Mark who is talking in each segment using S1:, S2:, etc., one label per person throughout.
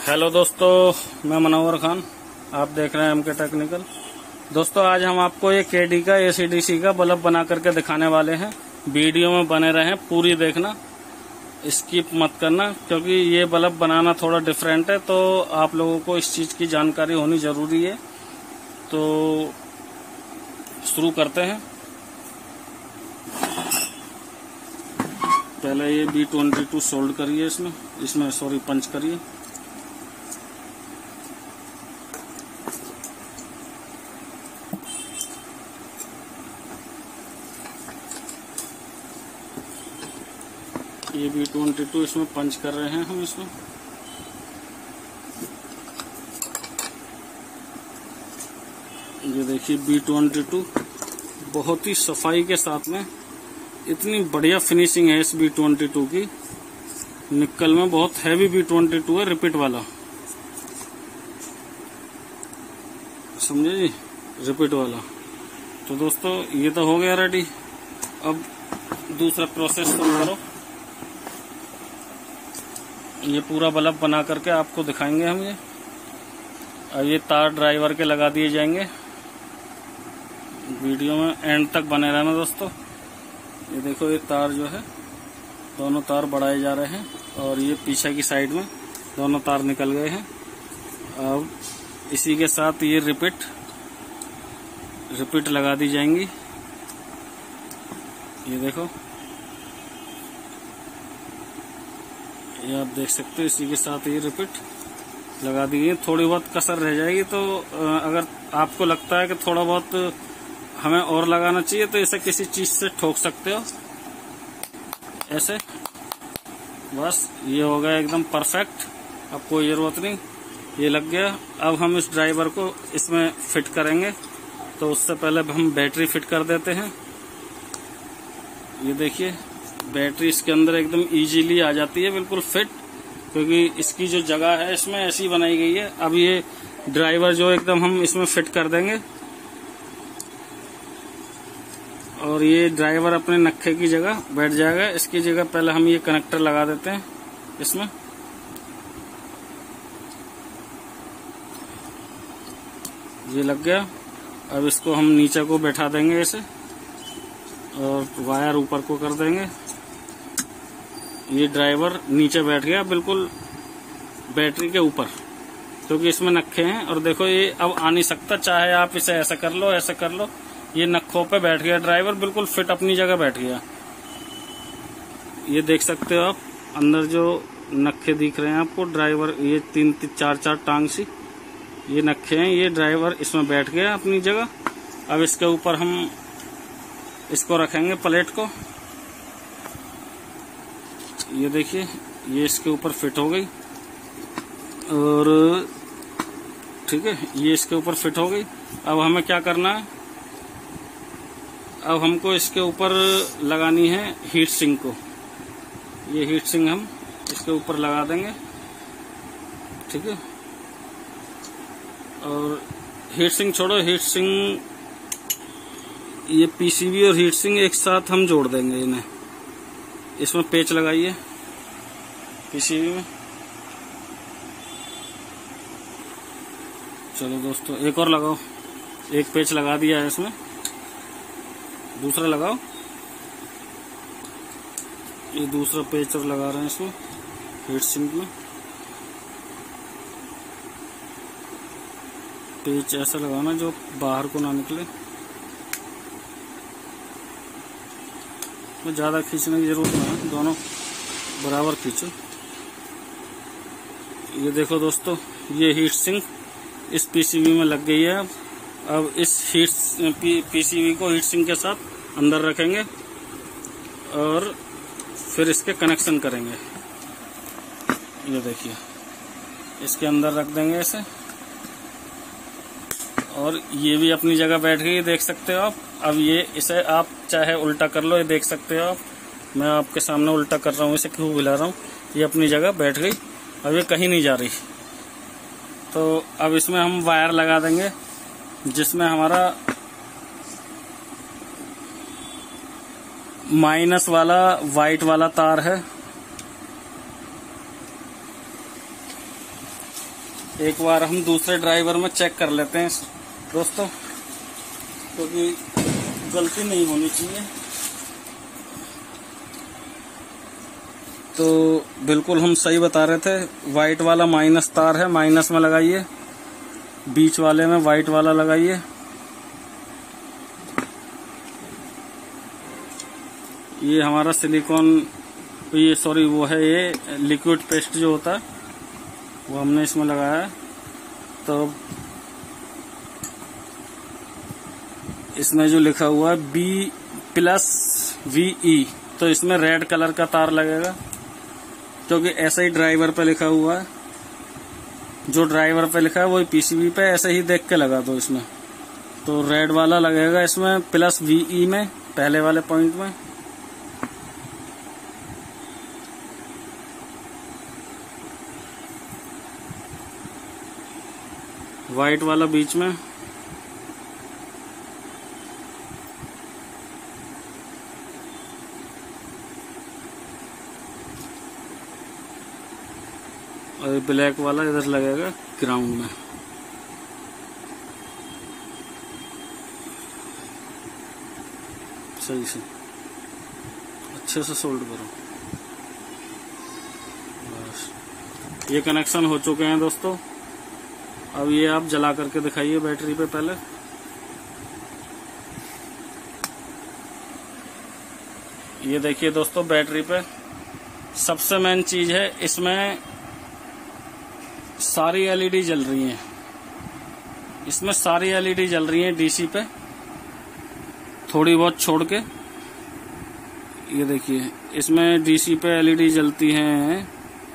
S1: Hello दोस्तों, मैं मनोहर खान, आप देख रहे हैं एमके टेक्निकल। दोस्तों, आज हम आपको ये केडी का एसीडीसी का बल्ब बना करके दिखाने वाले हैं। वीडियो में बने रहें, पूरी देखना, स्किप मत करना, क्योंकि ये बल्ब बनाना थोड़ा डिफरेंट है, तो आप लोगों को इस चीज की जानकारी होनी जरूरी है। तो शुरू करते हैं। पहले ये B22 सोल्ड करिए, इसमें सॉरी पंच करिए। ये B22 इसमें पंच कर रहे हैं हम इसमें। ये देखिए B22 बहुत ही सफाई के साथ में, इतनी बढ़िया फिनिशिंग है इस B22 की। निकल में बहुत हैवी B22 है, रिपीट वाला, समझे जी, रिपीट वाला। तो दोस्तों, ये तो हो गया रेडी। अब दूसरा प्रोसेस शुरू करो। ये पूरा बल्ब बना करके आपको दिखाएंगे हम ये। अब ये तार ड्राइवर के लगा दिए जाएंगे। वीडियो में एंड तक बने रहना दोस्तों। ये देखो, ये तार जो है, दोनों तार बढ़ाए जा रहे हैं, और ये पीछे की साइड में दोनों तार निकल गए हैं। अब इसी के साथ ये रिपीट लगा दी जाएंगी। ये देखो, ये आप देख सकते हो, इसी के साथ ये रिपीट लगा दी गई। थोड़ी बहुत कसर रह जाएगी, तो अगर आपको लगता है कि थोड़ा बहुत हमें और लगाना चाहिए, तो इसे किसी चीज से ठोक सकते हो, ऐसे। बस ये हो गया एकदम परफेक्ट। अब कोई जरूरत नहीं, ये लग गया। अब हम इस ड्राइवर को इसमें फिट करेंगे, तो उससे पहले हम बैटरी फिट कर देते हैं। ये देखिए, बैटरी इसके अंदर एकदम इजीली आ जाती है, बिल्कुल फिट, क्योंकि इसकी जो जगह है इसमें ऐसी बनाई गई है। अब ये ड्राइवर जो एकदम हम इसमें फिट कर देंगे, और ये ड्राइवर अपने नक्खे की जगह बैठ जाएगा। इसकी जगह पहले हम ये कनेक्टर लगा देते हैं इसमें। ये लग गया। अब इसको हम नीचे को बैठा देंगे ऐसे, और वायर ऊपर को कर देंगे। ये ड्राइवर नीचे बैठ गया बिल्कुल बैटरी के ऊपर, क्योंकि इसमें नक्खे हैं। और देखो, ये अब आ नहीं सकता, चाहे आप इसे ऐसा कर लो, ऐसा कर लो। ये नक्खों पे बैठ गया ड्राइवर, बिल्कुल फिट अपनी जगह बैठ गया। ये देख सकते हो आप, अंदर जो नक्खे दिख रहे हैं आपको, ड्राइवर, ये 3-4 टांग सी ये नक्खे हैं। ये ड्राइवर इसमें बैठ गया अपनी जगह। अब इसके ऊपर हम इसको रखेंगे, प्लेट को। ये देखिए, ये इसके ऊपर फिट हो गई, और ठीक है, ये इसके ऊपर फिट हो गई। अब हमें क्या करना है, अब हमको इसके ऊपर लगानी है हीट सिंक को। ये हीट सिंक हम इसके ऊपर लगा देंगे, ठीक है। और हीट सिंक छोड़ो, हीट सिंक, ये पीसीबी और हीट सिंक एक साथ हम जोड़ देंगे इन्हें। इसमें पेच लगाइए पीसीबी में। चलो दोस्तों, एक और लगाओ। एक पेच लगा दिया है इसमें, दूसरा लगाओ। ये दूसरा पेच और लगा रहे हैं इसमें हीट सिंक में। पेच ऐसा लगाना जो बाहर को ना निकले, तो ज्यादा खींचने की जरूरत नहीं है, दोनों बराबर खींचो। ये देखो दोस्तों, ये हीट सिंक इस पीसीबी में लग गई है। अब इस पीसीबी को हीट सिंक के साथ अंदर रखेंगे, और फिर इसके कनेक्शन करेंगे। ये देखिए, इसके अंदर रख देंगे ऐसे, और ये भी अपनी जगह बैठ गई, देख सकते हो आप। अब ये इसे आप चाहे उल्टा कर लो, ये देख सकते हो आप। मैं आपके सामने उल्टा कर रहा हूँ, इसे क्यों हिला रहा हूँ। ये अपनी जगह बैठ गई, अब ये कहीं नहीं जा रही। तो अब इसमें हम वायर लगा देंगे, जिसमें हमारा माइनस वाला वाइट वाला तार है। एक बार हम दूसरे ड्राइवर में चेक कर लेते हैं दोस्तों, क्योंकि गलती नहीं होनी चाहिए। तो बिल्कुल हम सही बता रहे थे। वाइट वाला माइनस तार है, माइनस में लगाइए, बीच वाले में वाइट वाला लगाइए। ये हमारा सिलिकॉन, ये सॉरी वो है, ये लिक्विड पेस्ट जो होता है वो हमने इसमें लगाया है। तो इसमें जो लिखा हुआ है B+VE, तो इसमें रेड कलर का तार लगेगा, क्योंकि ऐसा ही ड्राइवर पे लिखा हुआ है। जो ड्राइवर पे लिखा है वही पीसीबी पे ऐसे ही देख के लगा दो इसमें। तो रेड वाला लगेगा इसमें +VE में, पहले वाले पॉइंट में। वाइट वाला बीच में। और ब्लैक वाला इधर लगेगा ग्राउंड में। सही से अच्छे से सोल्ड करो। बस ये कनेक्शन हो चुके हैं दोस्तों। अब ये आप जला करके दिखाइए बैटरी पे पहले। ये देखिए दोस्तों, बैटरी पे सबसे मेन चीज है, इसमें सारी एलईडी जल रही हैं। इसमें सारी एलईडी जल रही हैं डीसी पे, थोड़ी बहुत छोड़ के। ये देखिए, इसमें डीसी पे एलईडी जलती हैं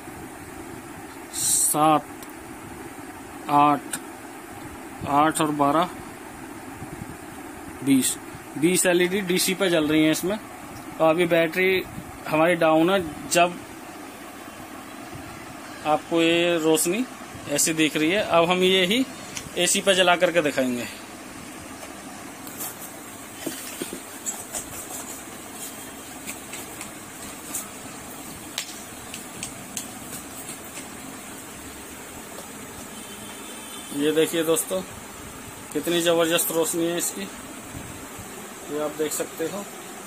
S1: 7, 8 और 12, 20 एलईडी डीसी पे जल रही हैं इसमें। तो अभी बैटरी हमारी डाउन है। जब आपको ये रोशनी ऐसी दिख रही है, अब हम ये ही एसी पे जला करके दिखाएंगे। ये देखिए दोस्तों, कितनी जबरदस्त रोशनी है इसकी, ये आप देख सकते हो।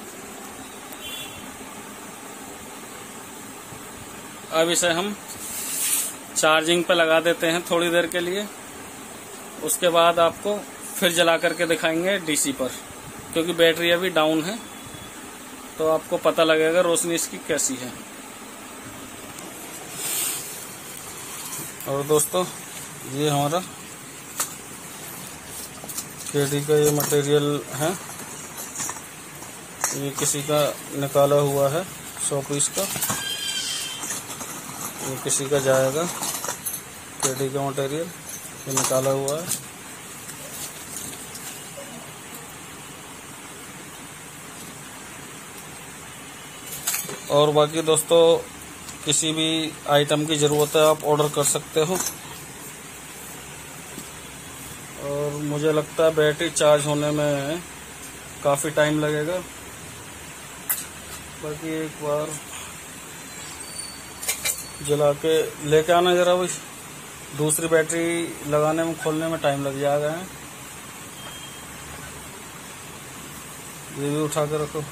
S1: अब इसे हम चार्जिंग पे लगा देते हैं थोड़ी देर के लिए। उसके बाद आपको फिर जला करके दिखाएंगे डीसी पर, क्योंकि बैटरी अभी डाउन है, तो आपको पता लगेगा रोशनी इसकी कैसी है। और दोस्तों, ये हमारा केडी का ये मटेरियल है, ये किसी का निकाला हुआ है 100 पीस का। ये किसी का जाएगा, केडी का मटेरियल ये निकाला हुआ है। और बाकी दोस्तों, किसी भी आइटम की ज़रूरत है आप ऑर्डर कर सकते हो। और मुझे लगता है बैटरी चार्ज होने में काफ़ी टाइम लगेगा। बाकी एक बार जला के लेके आना जरा, भाई दूसरी बैटरी लगाने में खोलने में टाइम लग जाएगा। ये भी उठा के रखो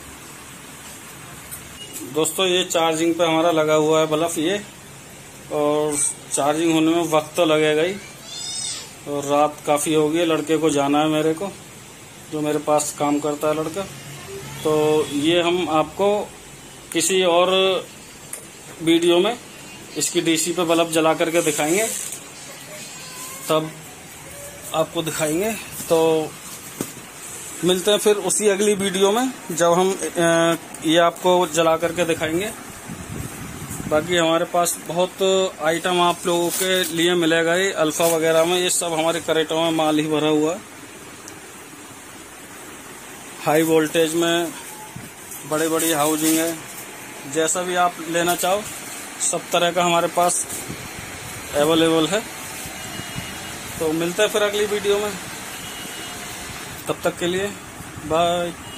S1: दोस्तों। ये चार्जिंग पे हमारा लगा हुआ है बल्ब ये, और चार्जिंग होने में वक्त तो लगेगा ही। और रात काफ़ी हो गई, लड़के को जाना है मेरे को, जो मेरे पास काम करता है लड़का। तो ये हम आपको किसी और वीडियो में इसकी डीसी पे बल्ब जला करके दिखाएंगे, तब आपको दिखाएंगे। तो मिलते हैं फिर उसी अगली वीडियो में, जब हम ये आपको जला करके दिखाएंगे। बाकी हमारे पास बहुत आइटम आप लोगों के लिए मिलेगा ही, अल्फा वगैरह में। ये सब हमारे करेटों में माल ही भरा हुआ है। हाई वोल्टेज में बड़ी बड़ी हाउसिंग है, जैसा भी आप लेना चाहो सब तरह का हमारे पास अवेलेबल है। तो मिलते हैं फिर अगली वीडियो में, तब तक के लिए बाय।